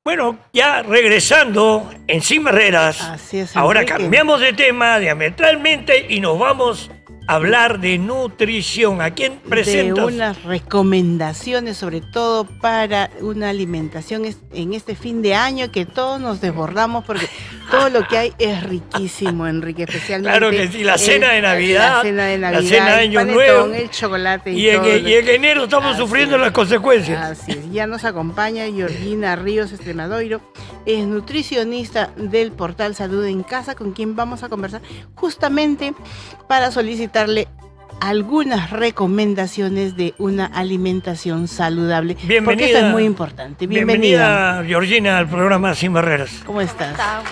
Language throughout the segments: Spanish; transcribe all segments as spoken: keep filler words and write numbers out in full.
Bueno, ya regresando en Sin Barreras, Así es, ahora Enrique. cambiamos de tema diametralmente y nos vamos a hablar de nutrición. ¿A quién presentas? De unas recomendaciones, sobre todo para una alimentación es- en este fin de año, que todos nos desbordamos porque todo lo que hay es riquísimo, Enrique, especialmente. Claro que sí, la el- cena de Navidad, La cena de la Navidad, cena de el Año panetón, Nuevo, el chocolate y, Y en, todo. y en enero estamos Así sufriendo es. las consecuencias. Así es, ya nos acompaña Georgina Ríos Extremadoiro, es nutricionista del portal Salud en Casa, con quien vamos a conversar justamente para solicitarle algunas recomendaciones de una alimentación saludable. Bienvenida. Porque eso es muy importante. Bienvenida. Bienvenida, Georgina, al programa Sin Barreras. ¿Cómo estás? ¿Cómo están?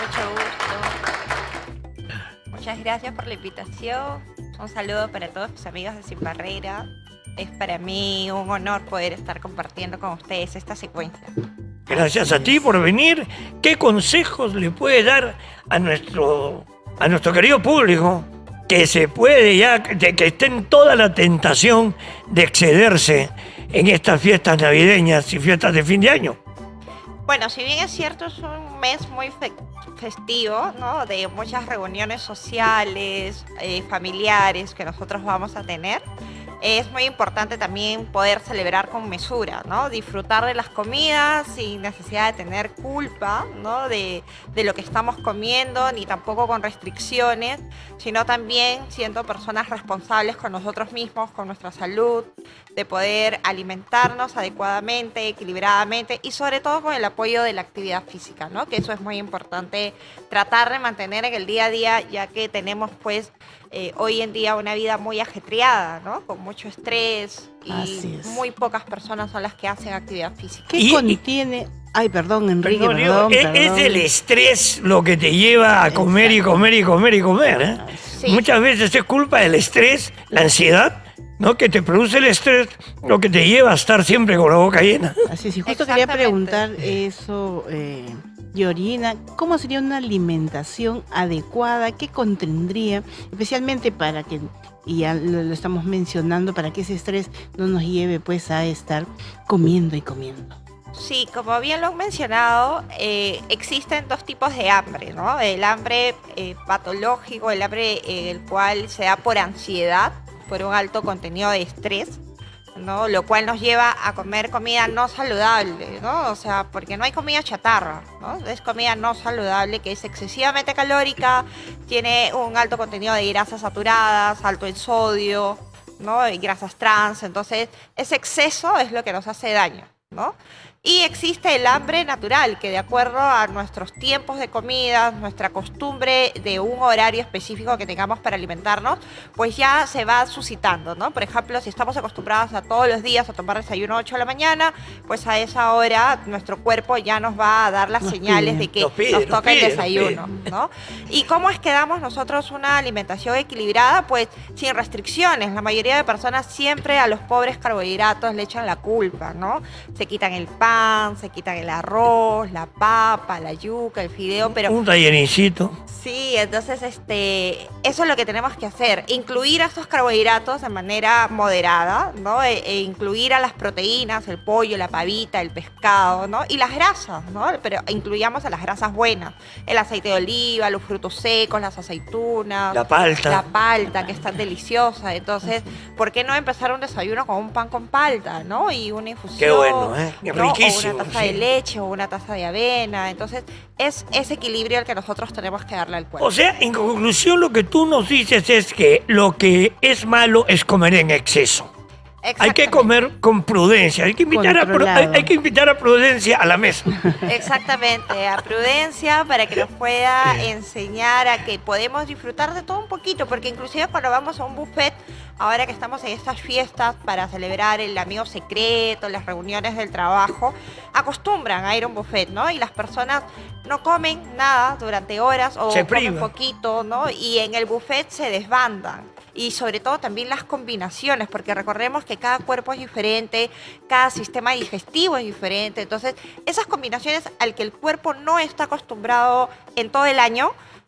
Mucho gusto. Muchas gracias por la invitación. Un saludo para todos mis amigos de Sin Barrera. Es para mí un honor poder estar compartiendo con ustedes esta secuencia. Gracias a ti por venir. ¿Qué consejos le puede dar a nuestro, a nuestro querido público que se puede ya, que, que esté en toda la tentación de excederse en estas fiestas navideñas y fiestas de fin de año? Bueno, si bien es cierto, es un mes muy fe- festivo, ¿no? De muchas reuniones sociales, eh, familiares que nosotros vamos a tener. Es muy importante también poder celebrar con mesura, ¿no? Disfrutar de las comidas sin necesidad de tener culpa, ¿no? De, de lo que estamos comiendo, ni tampoco con restricciones, sino también siendo personas responsables con nosotros mismos, con nuestra salud, de poder alimentarnos adecuadamente, equilibradamente y sobre todo con el apoyo de la actividad física, ¿no? Que eso es muy importante tratar de mantener en el día a día, ya que tenemos pues eh, hoy en día una vida muy ajetreada, ¿no? Con mucho estrés y Así es. muy pocas personas son las que hacen actividad física. ¿Qué Y- contiene? Ay, perdón, Enrique, Perdón, digo, perdón, es, perdón. es el estrés lo que te lleva a comer y Exacto. comer y comer y comer. ¿eh? Sí. Muchas veces es culpa del estrés, la ansiedad, ¿no? Que te produce el estrés, lo que te lleva a estar siempre con la boca llena. Así es, y justo quería Exactamente. preguntar eso, eh, Georgina, ¿cómo sería una alimentación adecuada? ¿Qué contendría? Especialmente para que, y ya lo, lo estamos mencionando, para que ese estrés no nos lleve pues a estar comiendo y comiendo. Sí, como bien lo han mencionado, eh, existen dos tipos de hambre, ¿no? El hambre eh, patológico, el hambre eh, el cual se da por ansiedad, por un alto contenido de estrés, ¿no? Lo cual nos lleva a comer comida no saludable, ¿no? O sea, porque no hay comida chatarra, ¿no? Es comida no saludable que es excesivamente calórica, tiene un alto contenido de grasas saturadas, alto en sodio, ¿no? Y grasas trans, entonces ese exceso es lo que nos hace daño, ¿no? Y existe el hambre natural, que de acuerdo a nuestros tiempos de comida, nuestra costumbre de un horario específico que tengamos para alimentarnos, pues ya se va suscitando, ¿no? Por ejemplo, si estamos acostumbrados a todos los días a tomar desayuno a ocho de la mañana, pues a esa hora nuestro cuerpo ya nos va a dar las Nos señales pide. de que Nos pide, nos nos toca pide, el nos desayuno, ¿no? ¿Y cómo es que damos nosotros una alimentación equilibrada? Pues sin restricciones. La mayoría de personas siempre a los pobres carbohidratos le echan la culpa, ¿no? Se quitan el pan, se quitan el arroz, la papa, la yuca, el fideo, pero Un tallericito. sí, entonces este, eso es lo que tenemos que hacer, incluir a estos carbohidratos de manera moderada, ¿no? E, e incluir a las proteínas, el pollo, la pavita, el pescado, ¿no? Y las grasas, ¿no? Pero incluyamos a las grasas buenas, el aceite de oliva, los frutos secos, las aceitunas, La palta. la palta, que es tan deliciosa. Entonces, ¿por qué no empezar un desayuno con un pan con palta, ¿no? Y una infusión. Qué bueno, ¿eh? ¿no? Riquísimo. O una taza Sí. de leche o una taza de avena. Entonces, es ese equilibrio el que nosotros tenemos que darle al cuerpo. O sea, en conclusión, lo que tú nos dices es que lo que es malo es comer en exceso. Hay que Exactamente. comer con prudencia. Hay que invitar, a, pru- Controlado. hay, hay que invitar a prudencia a la mesa. Exactamente, a prudencia para que nos pueda enseñar a que podemos disfrutar de todo un poquito, porque inclusive cuando vamos a un buffet, ahora que estamos en estas fiestas para celebrar el amigo secreto, las reuniones del trabajo, acostumbran a ir a un buffet, ¿no? Y las personas no comen nada durante horas o Se comen privan. poquito, ¿no? Y en el buffet se desbandan. Y sobre todo también las combinaciones, porque recordemos que cada cuerpo es diferente, cada sistema digestivo es diferente. Entonces, esas combinaciones al que el cuerpo no está acostumbrado en todo el año,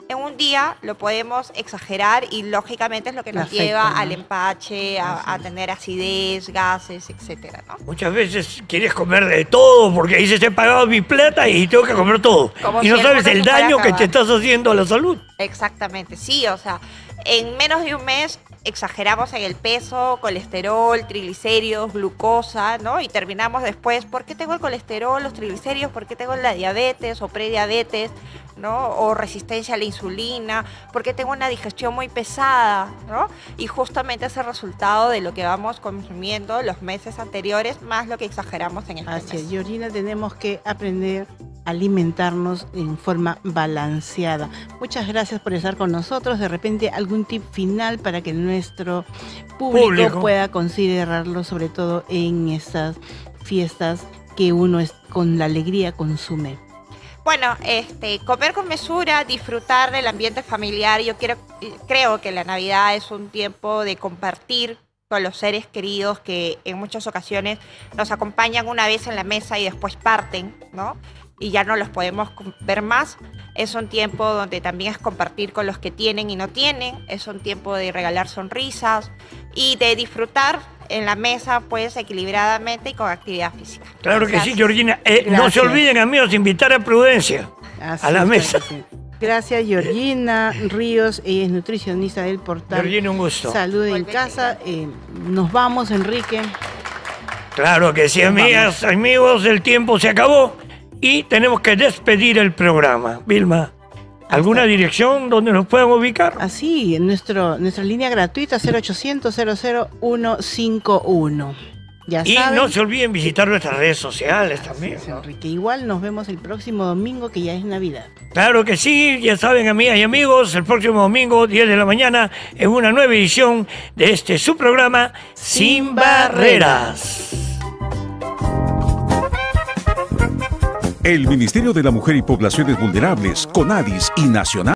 en un día lo podemos exagerar y lógicamente es lo que nos Afecta, lleva ¿no? al empache, a, a tener acidez, gases, etcétera, ¿no? Muchas veces quieres comer de todo porque dices, he pagado mi plata y tengo que comer todo. Como y si no el sabes mundo el se fuera a daño que acabar. te estás haciendo a la salud. Exactamente, sí, o sea, en menos de un mes exageramos en el peso, colesterol, triglicéridos, glucosa, ¿no? Y terminamos después, ¿por qué tengo el colesterol, los triglicéridos? ¿Por qué tengo la diabetes o prediabetes, ¿no? O resistencia a la insulina, ¿por qué tengo una digestión muy pesada, ¿no? Y justamente es el resultado de lo que vamos consumiendo los meses anteriores, más lo que exageramos en este Así es, mes. Georgina, tenemos que aprender a alimentarnos en forma balanceada. Muchas gracias por estar con nosotros. De repente, algún tip final para que nuestro público, Público. pueda considerarlo, sobre todo en estas fiestas que uno es, con la alegría consume. Bueno, este, comer con mesura, disfrutar del ambiente familiar. Yo quiero, creo que la Navidad es un tiempo de compartir con los seres queridos que en muchas ocasiones nos acompañan una vez en la mesa y después parten, ¿no? Y ya no los podemos ver más. Es un tiempo donde también es compartir con los que tienen y no tienen. Es un tiempo de regalar sonrisas y de disfrutar en la mesa, pues, equilibradamente y con actividad física. Claro que sí, Gracias. Georgina. Eh, no se Gracias. olviden, amigos, invitar a Prudencia Así a la es, mesa. claro que sí. Gracias, Georgina Ríos. Ella es nutricionista del portal Georgina, un gusto. Salud en Vuelve, Casa. Eh, nos vamos, Enrique. Claro que sí, Nos amigas, amigos, el tiempo se acabó y tenemos que despedir el programa. Vilma, ¿alguna Hasta- dirección donde nos puedan ubicar? Así, en nuestro, nuestra línea gratuita cero ochocientos, cero cero uno cinco uno. Ya Y saben. no se olviden visitar nuestras redes sociales Así también, es, ¿no? Enrique. Igual nos vemos el próximo domingo, que ya es Navidad. Claro que sí, ya saben, amigas y amigos, el próximo domingo, diez de la mañana, en una nueva edición de este su programa Sin Sin Barreras. El Ministerio de la Mujer y Poblaciones Vulnerables, CONADIS y Nacional